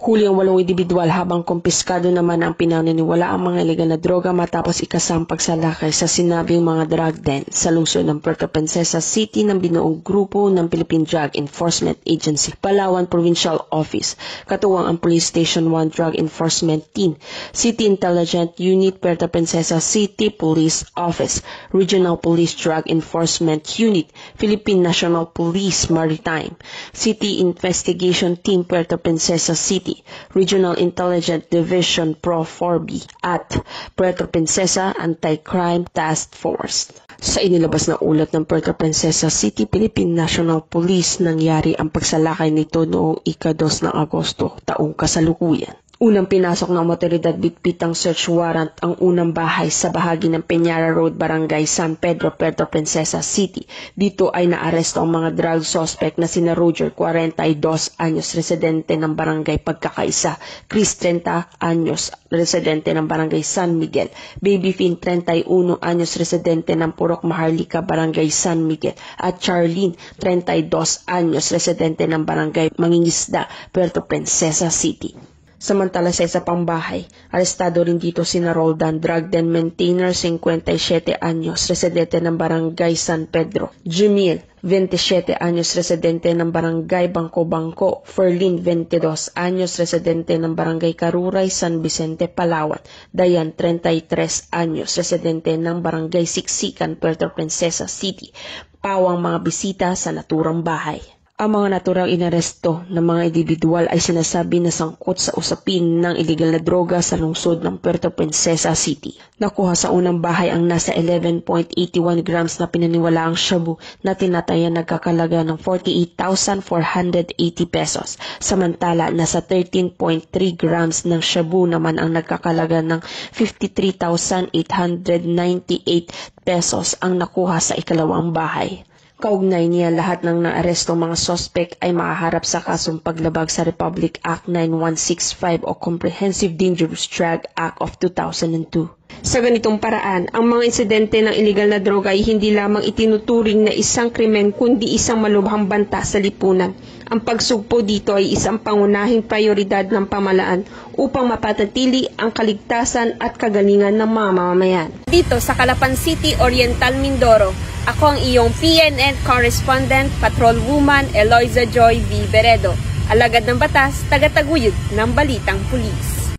Nahuli ang 8 individual habang kumpiskado naman ang pinaniniwala ang mga ilegal na droga matapos ikasang pagsalakay sa sinabing mga drug den sa lungsod ng Puerto Princesa City ng binuong grupo ng Philippine Drug Enforcement Agency, Palawan Provincial Office, katuwang ang Police Station 1 Drug Enforcement Team, City Intelligence Unit Puerto Princesa City Police Office, Regional Police Drug Enforcement Unit, Philippine National Police Maritime, City Investigation Team Puerto Princesa City, Regional Intelligence Division Pro-4B at Puerto Princesa Anti-Crime Task Force. Sa inilabas na ulat ng Puerto Princesa City, Philippine National Police, nangyari ang pagsalakay nito noong ika-2 ng Agosto, taong kasalukuyan. Unang pinasok ng otoridad bitbitang search warrant ang unang bahay sa bahagi ng Peñara Road, Barangay San Pedro, Puerto Princesa City. Dito ay naaresto ang mga drug suspect na sina Roger, 42 anyos, residente ng Barangay Pagkakaisa, Chris, 30 anyos, residente ng Barangay San Miguel, Baby Finn, 31 anyos, residente ng Purok Maharlika, Barangay San Miguel, at Charlene, 32 anyos, residente ng Barangay Mangingisda, Puerto Princesa City. Samantala sa isa pang bahay, arestado rin dito si Roldan, drug den maintainer, 57 anyos, residente ng Barangay San Pedro, Jumil, 27 anyos, residente ng Barangay Bangko-Bangko, Ferlin, 22 anyos, residente ng Barangay Karuray, San Vicente, Palawan, Dayan, 33 anyos, residente ng Barangay Siksikan, Puerto Princesa City, pawang mga bisita sa naturang bahay. Ang mga naturang inaresto ng mga individual ay sinasabi na sangkot sa usapin ng illegal na droga sa lungsod ng Puerto Princesa City. Nakuha sa unang bahay ang nasa 11.81 grams na pinaniwalaang shabu na tinatayan nagkakalaga ng 48,480 pesos. Samantala, nasa 13.3 grams ng shabu naman ang nagkakalaga ng 53,898 pesos ang nakuha sa ikalawang bahay. Kaugnay niya, lahat ng naarestong mga suspect ay makaharap sa kasong paglabag sa Republic Act 9165 o Comprehensive Dangerous Drug Act of 2002. Sa ganitong paraan, ang mga insidente ng illegal na droga ay hindi lamang itinuturing na isang krimen kundi isang malubhang banta sa lipunan. Ang pagsugpo dito ay isang pangunahing prioridad ng pamahalaan upang mapatatili ang kaligtasan at kagalingan ng mga mamamayan. Dito sa Calapan City, Oriental Mindoro, ako ang iyong PNN Correspondent, Patrolwoman Eloisa Joy V. Beredo, alagad ng batas, tagataguyod ng Balitang Pulis.